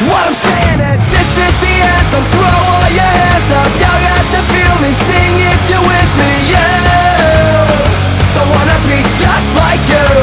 What I'm saying is, this is the anthem. Throw all your hands up, y'all got to feel me. Sing if you're with me, yeah. Don't wanna be just like you.